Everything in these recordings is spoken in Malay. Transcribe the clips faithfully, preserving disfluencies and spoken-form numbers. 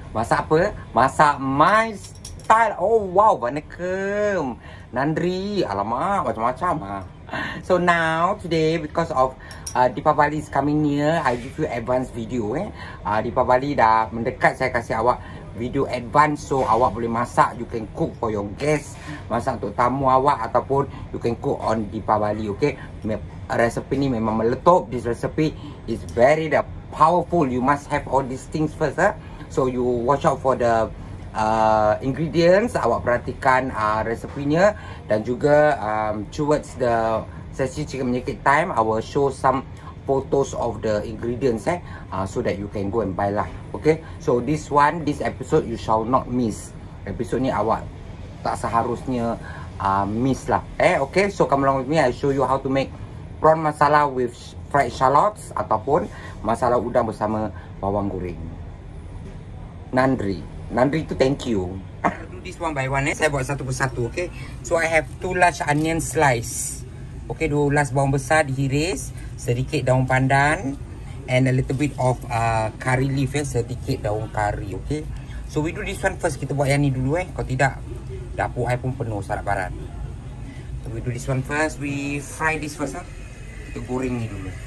Masak apa? Masak my style. Oh wow, Vanakkam. Nandri, alamak, macam-macam ah. So now today because of uh, Deepavali is coming near, I give you advance video eh. Uh, Deepavali dah mendekat, saya kasih awak video advance so awak boleh masak, you can cook for your guests, masak untuk tamu awak ataupun you can cook on Deepavali, okay? Resepi ni memang meletup. This recipe is very the powerful. You must have all these things first eh. So you watch out for the Uh, ingredients, awak perhatikan uh, resepinya dan juga um, towards the sesi chicken menyikit time, I will show some photos of the ingredients eh, uh, so that you can go and buy lah. Okay, so this one, this episode you shall not miss. Episode ni awak tak seharusnya uh, miss lah eh. Okay, so come along with me, I show you how to make prawn masala with fried shallots ataupun masala udang bersama bawang goreng. Nandri Nandri tu thank you. Do this one by one eh. Saya buat satu persatu, okay. So I have two large onion slice. Okay, dua ulas bawang besar dihiris, sedikit daun pandan and a little bit of uh, curry leaf eh, sedikit daun kari, okay. So we do this one first. Kita buat yang ni dulu eh. Kalau tidak dapur I pun penuh sarat barat. So we do this one first. We fry this first ah. Kita goreng ni dulu.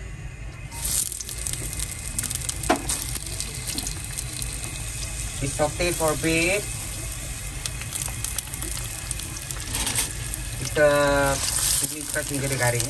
We saute for a bit. Kita tumiskan hingga dia garing.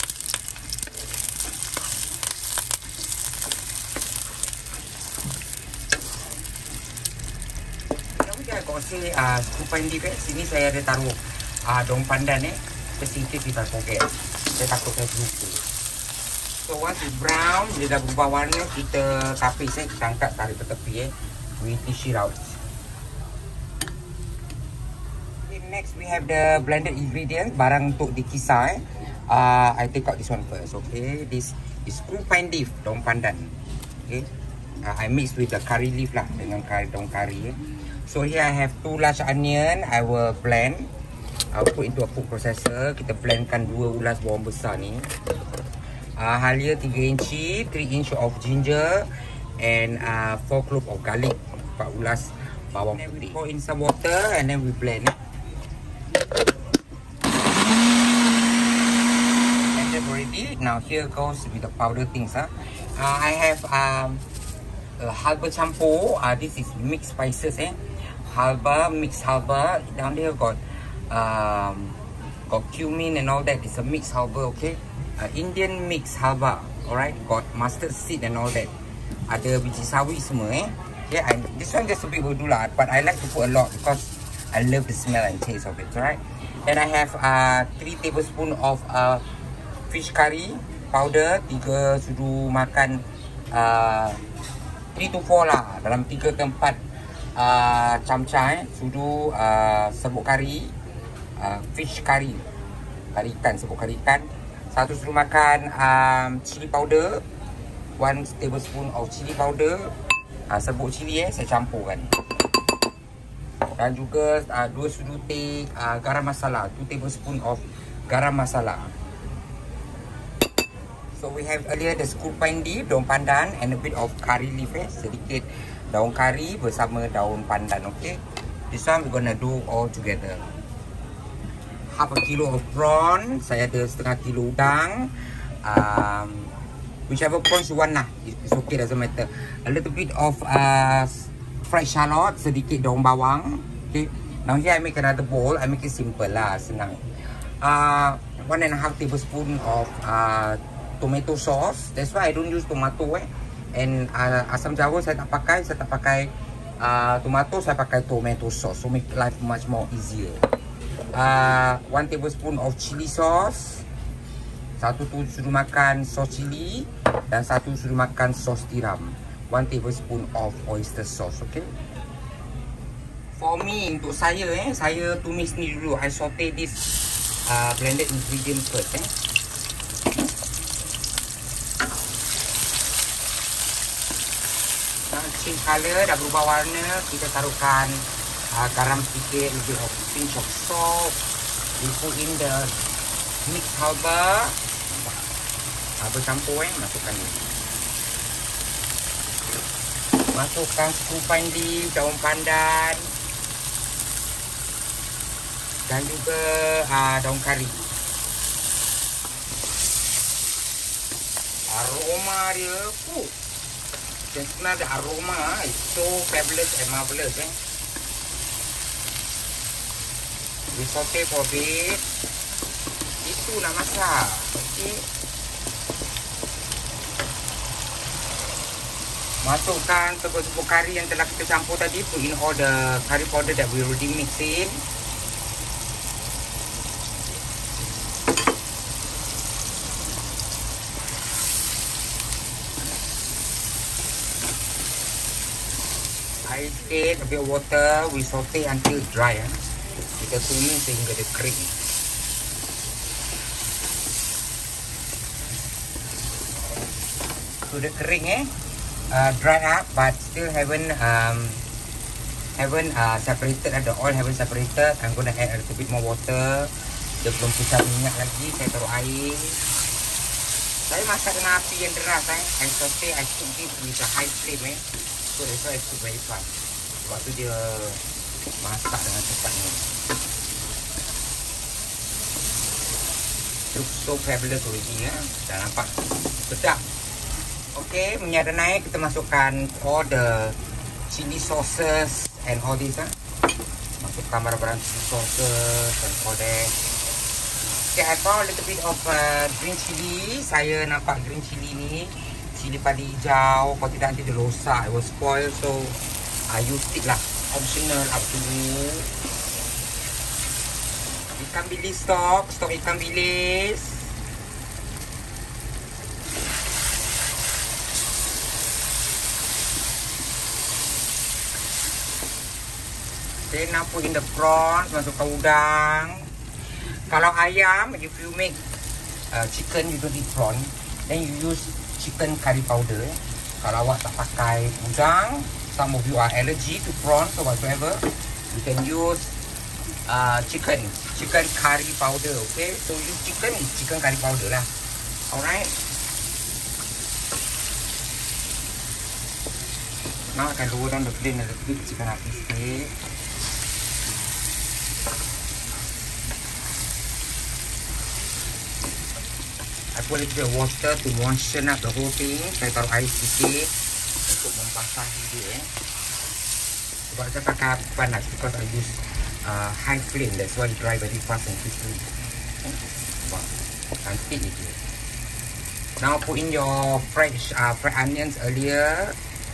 Kamu jangan kongsi uh, skupan di beg. Sini saya ada taruh uh, daun pandan eh. Kesingkir kita poket. Saya takut saya lupa. So once it brown, dia dah berubah warna, kita tapis eh. Kita angkat tarik ke tepi eh. We dish it out. Okay, next we have the blended ingredient, barang untuk dikisar eh. Uh, I take out this one first. Okay, this is kupain leaf, daun pandan. Okay, uh, I mix with the curry leaf lah dengan curry, daun kari. Eh. So here I have two large onion. I will blend. I will put into a food processor. Kita blendkan dua ulas bawang besar ni. Uh, halia tiga inci, three inch of ginger and uh, four clove of garlic. empat ulas bawang putih. Pour in some water and then we blend. And then already. Now here goes with the powder things. Huh? Uh, I have um, uh, halba campur. Uh, this is mixed spices. Eh? Halba, mixed halba. Down there got um, got cumin and all that. It's a mixed halba. Okay. Uh, Indian mixed halba. Alright. Got mustard seed and all that. Ada biji sawi semua eh. Yeah, and this one just a bit will do lah, but I like to put a lot because I love the smell and taste of it, alright? Then I have uh, three tablespoon of uh, fish curry powder, tiga sudu makan uh, three to four lah, dalam tiga ke empat uh, camca eh, sudu uh, serbuk kari, uh, fish curry, kari ikan, serbuk kari ikan, satu sudu makan um, chili powder, one tablespoon of chili powder. Uh, serbuk cili eh, saya campurkan. Dan juga uh, dua sudu teh uh, garam masala, two tablespoon of garam masala. So we have earlier the skupain leaf, daun pandan and a bit of curry leaf eh, sedikit daun kari bersama daun pandan, okay. This one we gonna do all together. Half a kilo of prawn, saya ada setengah kilo udang. Um, Whichever prawns you want lah, it's okay, doesn't matter. A little bit of uh, fried shallot, sedikit daun bawang. Okay. Now here I make another bowl. I make it simple lah, senang. Uh, one and a half tablespoon of uh, tomato sauce. That's why I don't use tomato eh. And uh, asam jawa saya tak pakai. Saya tak pakai uh, tomato. Saya pakai tomato sauce. So make life much more easier. Uh, one tablespoon of chili sauce. Satu tu sudu makan sos cili dan satu sudu makan sos tiram. One tablespoon of oyster sauce, okay? For me, untuk saya eh, saya tumis ni dulu. I saute this uh, blended ingredient first eh. Nah, change color, dah berubah warna. Kita taruhkan uh, garam sedikit, little of pinch of salt. We put in the mixed halba. Halba campur eh, masukkan ni. Masukkan sekupan leaf, daun pandan. Dan juga uh, daun kari. Aroma dia, uh, dan sebenarnya ada aroma. It's so fabulous and marvelous. Eh? We saute for a bit. Itu nak masak. Okay. Masukkan tepuk-tepuk kari yang telah kita campur tadi. Put in all the curry powder that we already mix in. I add a bit of water. We saute until dry. Eh? Kita tumis sehingga dia kering. Sudah kering eh, uh, dry up, but still haven't um, haven't uh, separated. The oil haven't separated. I'm gonna add a little bit more water. Dia belum pisah minyak lagi. Saya taruh air. Saya masak dengan api yang deras eh. I saute, I cook it with a high flame eh. So that's why I cook very fast. Sebab tu dia masak dengan cepat ni. Looks so fabulous already ya. Dah nampak sedap. Okay, minyak dah naik. Kita masukkan all the chili sauces and all this. Ha? Masukkan barang-barang chili sauces and all that. Okay, I found a little bit of uh, green chili. Saya nampak green chili ni, cili padi hijau. Kalau tidak nanti dia rosak, it will spoil. So, I use it lah. Optional, up to you. Ikan bilis stok, stok ikan bilis. Then now put in the prawns, masukkan udang. Kalau ayam, if you make uh, chicken, you don't eat prawn, then you use chicken curry powder. Kalau awak tak pakai udang, some of you are allergic to prawns or whatever, you can use uh, chicken, chicken curry powder. Okay, so use chicken is chicken curry powder lah. Alright. Now I can lower down the flame a little bit. Chicken api sikit. I put a little bit of water to moisten up the whole thing. Saya taruh air sedikit untuk membasahi dia. Eh. Sebab saya pakai api panas because I use uh, high flame. That's why it dry very fast and quickly. Eh. Sebab cantik dia. Now put in your fresh uh, fried onions earlier.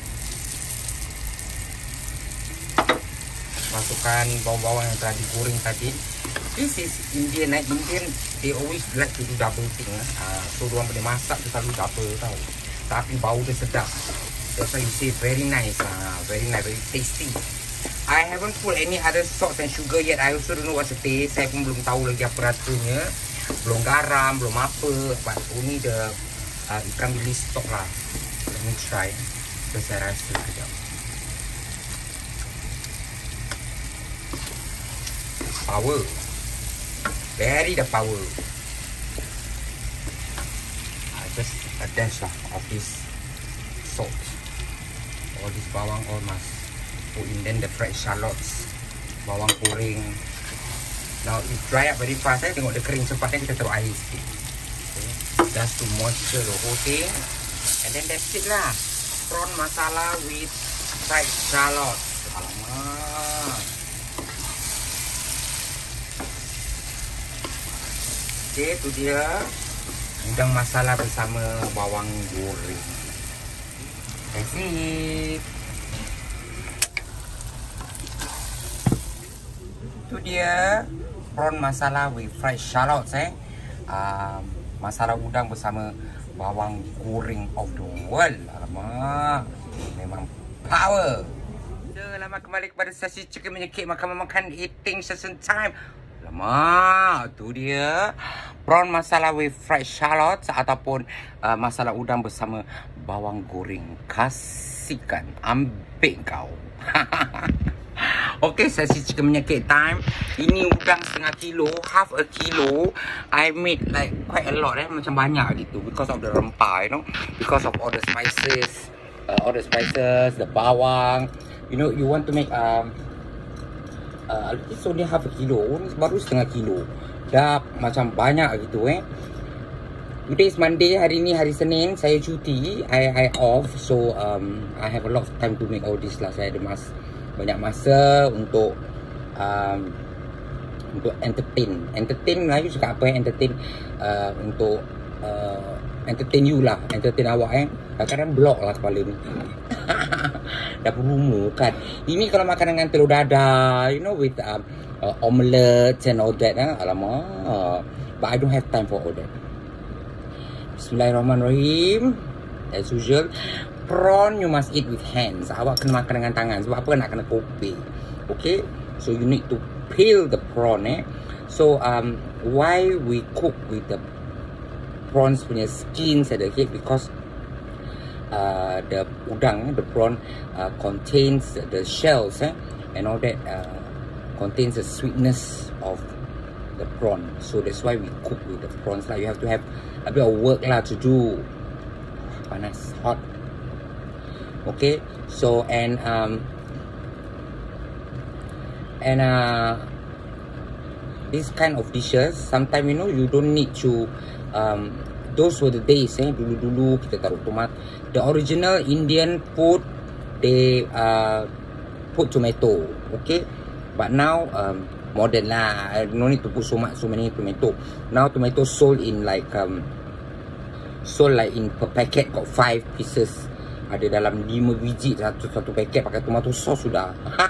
Masukkan bawang-bawang yang telah digoreng tadi. This is Indian, eh? Indian, they always like to do double thing. Eh? Uh, so, diorang boleh masak, dia selalu double tau. Tapi bau dia sedap. That's why you say very nice. Uh, very nice, very tasty. I haven't put any other salt and sugar yet. I also don't know what's the taste. Saya pun belum tahu lagi apa rasanya. Belum garam, belum apa. But only the uh, ikan bilis stock lah. Let me try. So, saya rasa sekejap. Power. Very the power. I just a dash lah of this salt. All this bawang all must put in. Then the fried shallots, bawang goreng. Now it dry up very fast. Saya tengok dia kering cepat. Then kita taruh air sikit. Okay. Just to moisture the whole thing. And then that's it lah. Prawn masala with fried shallots. Alamak. Okay, tu dia udang masala bersama bawang goreng. That's it. Tu dia prawn masala with fried shallots eh. Uh, masala udang bersama bawang goreng of the world. Alamak, memang power. Selamat kembali kepada sesi Chicken Menyekik makan-makan eating session time. Lama, tu dia prawn masala with fried shallots ataupun uh, masala udang bersama bawang goreng. Kasihkan, ambil kau. Okay, sesi Chicken Menyekik time. Ini udang setengah kilo, half a kilo. I made like quite a lot eh, macam banyak gitu because of the rempah, you know, because of all the spices uh, all the spices, the bawang. You know, you want to make um, uh, it's only half a kilo, baru setengah kilo. Dah macam banyak gitu eh. Today is Monday, hari ni hari Senin, saya cuti, I I off, so um, I have a lot of time to make all this lah. Saya ada mas banyak masa untuk um, untuk entertain, entertain Melayu cakap apa eh? Entertain uh, untuk uh, entertain you lah, entertain awak eh. Kadang-kadang block lah kepala ni. Dah berumur kan. Ini kalau makan dengan telur dadah, you know, with um, uh, omelette and all that eh. Alamak, uh, but I don't have time for all that. Bismillahirrahmanirrahim. As usual, prawn you must eat with hands. Awak kena makan dengan tangan. Sebab apa? Nak kena kopi. Okay, so you need to peel the prawn eh. So um, why we cook with the prawns punya skins at the head? Because uh, the udang, the prawn uh, contains the shells eh, and all that uh, contains the sweetness of the prawn. So that's why we cook with the prawns lah. You have to have a bit of work lah to do. Panas, hot. Okay, so and um and uh this kind of dishes sometimes, you know, you don't need to um those were the days eh, dulu-dulu kita taruh tomat. The original Indian food, they uh, put tomato, okay? But now um, modern lah, I no need to put so much, so many tomato. Now tomato sold in like um, sold like in per packet got five pieces. Ada dalam lima biji satu satu paket pakai tomato sauce sudah.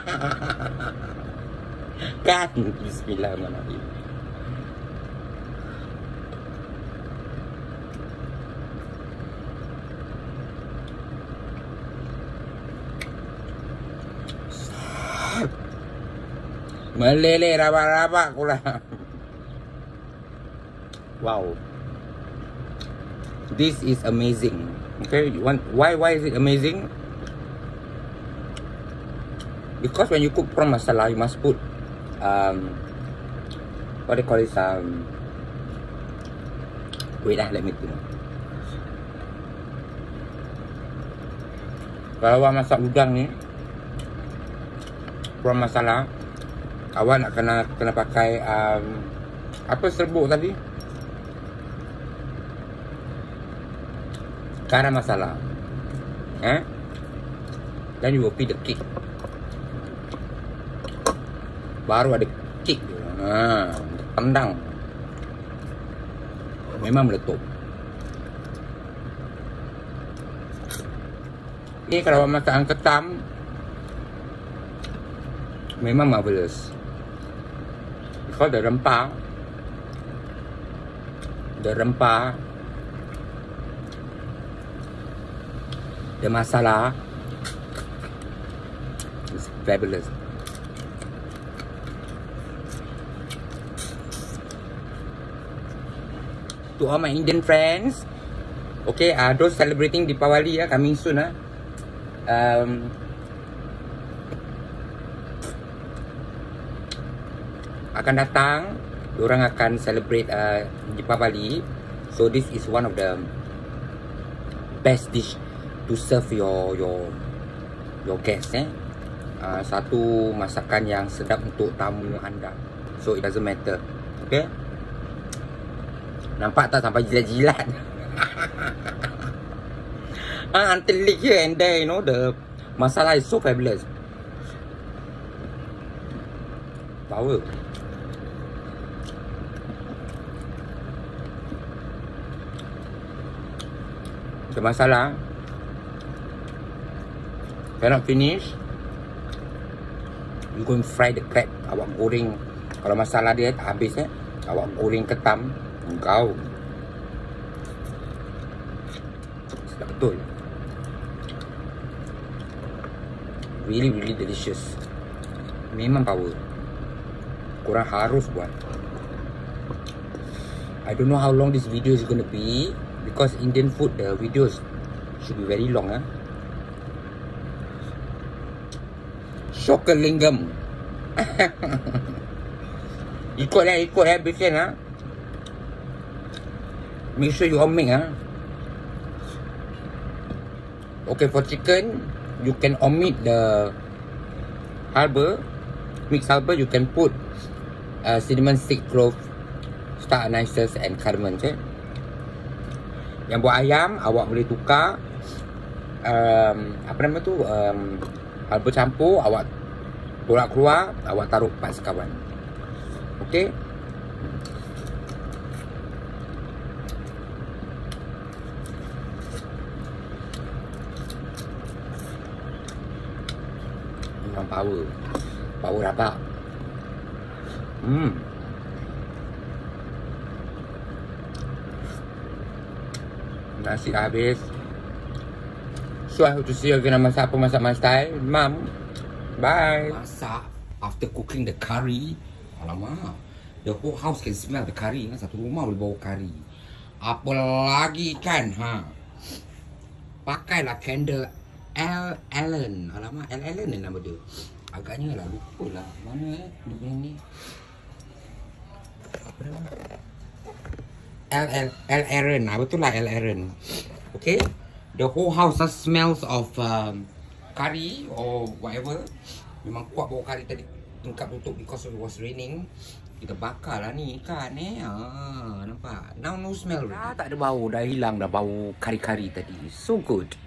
Kan? Bismillahirrahmanirrahim. Meleleh rabak-rabak pula. Wow. This is amazing. Okay, you want why why is it amazing? Because when you cook prawn masala, you must put um what they call it um wait lah, let me think. Kalau awak masak udang ni, prawn masala, awak nak kena kena pakai um, apa serbuk tadi? Garam masala. Eh? Then you will peel the kick. Baru ada kick dia. Ha, tendang. Memang meletup. Ni kalau masakan ketam memang marvelous. Because the rempah, the rempah, the masala is fabulous. To all my Indian friends, okay, uh, those celebrating Deepavali uh, coming soon uh, um, akan datang, diorang akan celebrate uh, Deepavali. So this is one of the best dish to serve your your your guests eh. Uh, satu masakan yang sedap untuk tamu anda. So it doesn't matter. Okay. Nampak tak sampai jilat-jilat? Ah, until lick here and there, you know, the masala is so fabulous. Power. The masala cannot finish. You go and fry the crab. Awak goreng. Kalau masala dia habis eh, awak goreng ketam. Engkau sedap betul. Really really delicious. Memang power. Korang harus buat. I don't know how long this video is gonna be, because Indian food the videos should be very long ah. Shokalingam. Ikut lah, ikut lah, bikin lah. Make sure you all make ah. Okay, for chicken, you can omit the halba, mixed halba. You can put uh, cinnamon stick, clove, star anise and cardamom. Okay? Yang buat ayam, awak boleh tukar um, apa nama tu, um, halba campur, awak tolak keluar, awak taruh empat sekawan. Okay? Memang power. Power rabak. Hmm. Nasi dah habis. So I hope to see you again on Masak Apa Masak My Style. Mom, bye. Masak after cooking the curry. Alamak, the whole house can smell the curry. Satu rumah boleh bau curry. Apa lagi kan? Ha. Pakailah candle L. Allen. Alamak, L. Allen ni nama dia. Agaknya lah, lupa lah. Mana eh? Dia punya ni. Apa nama? L. L. L. Aaron. Ah, betul lah L. Aaron. Okay. The whole house smells of um, curry or whatever. Memang kuat bau curry tadi. Tingkap tutup because it was raining. Kita bakar lah ni ikan eh. Ah, nampak? Now no smell. Dah tak ada bau. Dah hilang dah bau kari-kari tadi. So good.